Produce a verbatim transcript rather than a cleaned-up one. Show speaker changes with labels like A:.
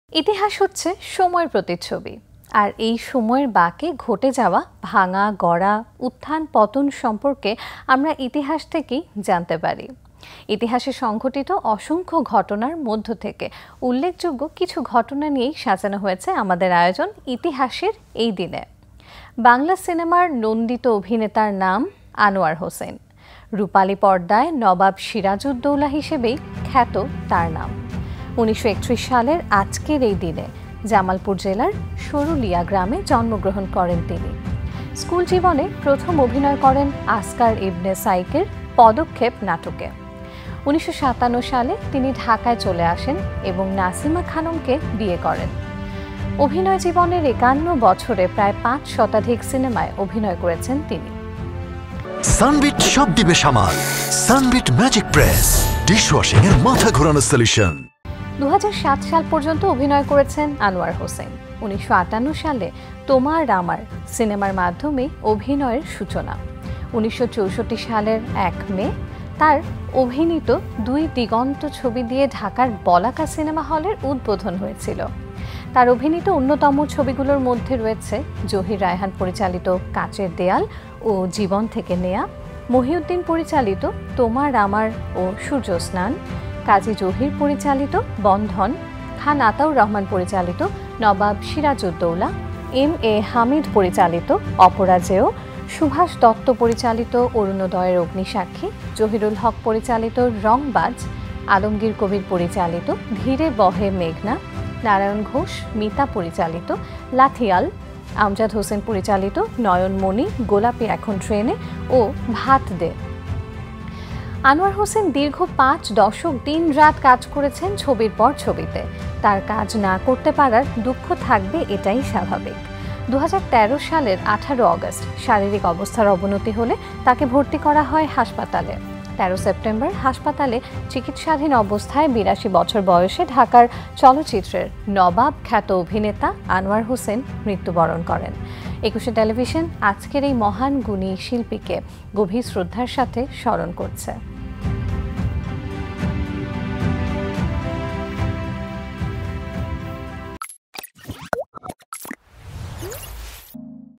A: ইতিহাস হচ্ছে সময়ের প্রতিচ্ছবি, আর এই সময়ের বাঁকে ঘটে যাওয়া ভাঙা গড়া উত্থান পতন সম্পর্কে আমরা ইতিহাস থেকেই জানতে পারি। ইতিহাসে সংঘটিত অসংখ্য ঘটনার মধ্য থেকে উল্লেখযোগ্য কিছু ঘটনা নিয়েই সাজানো হয়েছে আমাদের আয়োজন ইতিহাসের এই দিনে। বাংলা সিনেমার নন্দিত অভিনেতার নাম আনোয়ার হোসেন। রূপালী পর্দায় নবাব সিরাজউদ্দৌলা হিসেবেই খ্যাত তার নাম। উনিশশো একত্রিশ সালের আজকের এই দিনে জামালপুর জেলার সরুলিয়া গ্রামে জন্মগ্রহণ করেন তিনি। স্কুল জীবনে প্রথম অভিনয় করেন আসকার ইবনে সাইকের পদক্ষেপ নাটকে। উনিশশো সাতান্ন সালে তিনি ঢাকায় চলে আসেন এবং নাসিমা খানমকে বিয়ে করেন। অভিনয় জীবনের একান্ন বছরে প্রায় পাঁচ শতাধিক সিনেমায় অভিনয় করেছেন তিনি।
B: সানবিট সব দিবে সামাল। সানবিট ম্যাজিক প্রেস ডিশওয়াশিং এর মাথা ঘোরানো সলিউশন।
A: দু হাজার সাত সাল পর্যন্ত অভিনয় করেছেন আনোয়ার হোসেন। উনিশশো আটান্ন সালে তোমার আমার সিনেমার মাধ্যমে অভিনয়ের সূচনা। উনিশশো চৌষট্টি সালের এক মে তার অভিনীত দুই দিগন্ত ছবি দিয়ে ঢাকার বলাকা সিনেমা হলের উদ্বোধন হয়েছিল। তার অভিনীত অন্যতম ছবিগুলোর মধ্যে রয়েছে জহির রায়হান পরিচালিত কাচের দেয়াল ও জীবন থেকে নেয়া, মহিউদ্দিন পরিচালিত তোমার আমার ও সূর্য স্নান, কাজী জহির পরিচালিত বন্ধন, খান আতাউর রহমান পরিচালিত নবাব সিরাজউদ্দৌলা, এম এ হামিদ পরিচালিত অপরাজেয়, সুভাষ দত্ত পরিচালিত অরুণোদয়ের অগ্নিসাক্ষী, জহিরুল হক পরিচালিত রংবাজ, আলমগীর কবির পরিচালিত ধীরে বহে মেঘনা, নারায়ণ ঘোষ মিতা পরিচালিত লাথিয়াল, আমজাদ হোসেন পরিচালিত নয়নমণি, গোলাপি এখন ট্রেনে ও ভাত দে। আনোয়ার হোসেন দীর্ঘ পাঁচ দশক দিন রাত কাজ করেছেন ছবির পর ছবিতে। তার কাজ না করতে পারার দুঃখ থাকবে, এটাই স্বাভাবিক। দু হাজার তেরো সালের আঠারো অগস্ট শারীরিক অবস্থার অবনতি হলে তাকে ভর্তি করা হয় হাসপাতালে। তেরো সেপ্টেম্বর হাসপাতালে চিকিৎসাধীন অবস্থায় বিরাশি বছর বয়সে ঢাকার চলচ্চিত্রের নবাব খ্যাত অভিনেতা আনোয়ার হোসেন মৃত্যুবরণ করেন। একুশে টেলিভিশন আজকের এই মহান গুণী শিল্পীকে গভীর শ্রদ্ধার সাথে স্মরণ করছে।